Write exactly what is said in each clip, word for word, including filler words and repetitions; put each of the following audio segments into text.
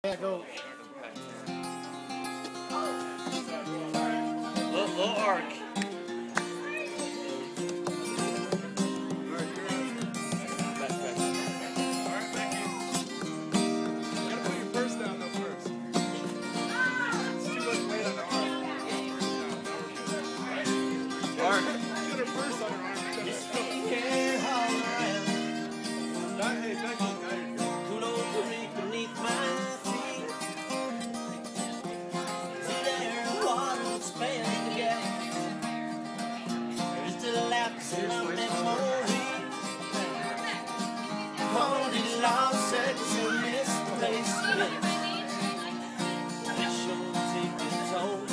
Yeah, go. Little, little arc. Arc. Get her purse on her arm. Hey, thank you. Beneath my feet. See there, water spans the gap. There's still a lapse in my memory. All these lost seconds and misplaced minutes. They sure take its toll.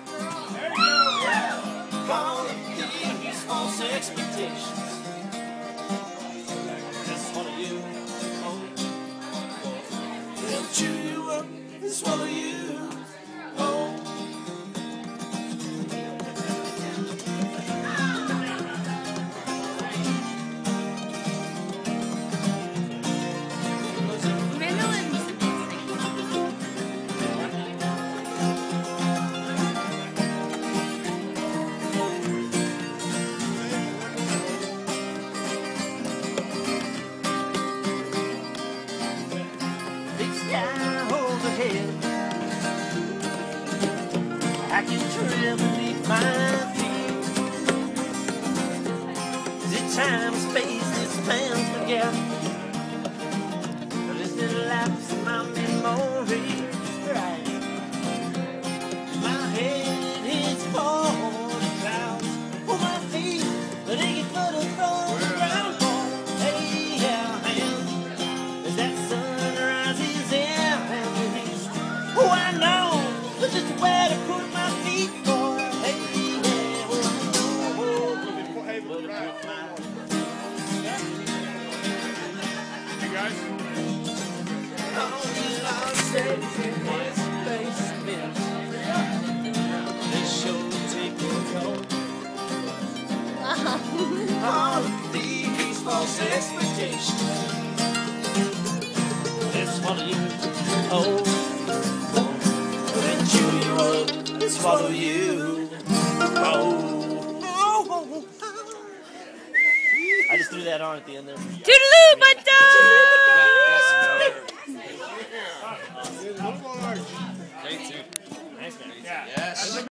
All of these false expectations. Just one of you. They'll chew you up and swallow you whole. I can trail beneath my feet. Is it time, space, this spans the gap? But is it a lapse in my memory? Right. My head is falling clouds on my feet, but they get further from the ground. Hey, yeah, man, as that sun rises in the east. Oh, I know, but just where to put my feet, boy. Hey, yeah, well, I know. Hey, right. Hey, guys. All these lost seconds in misplaced minutes. They sure take a toll. All of these false expectations. That's what you hold. Then chew you up and swallow you. Oh. I just threw that on at the end there. Toodaloo, but Little arch. Thanks, man. Yeah. Yes.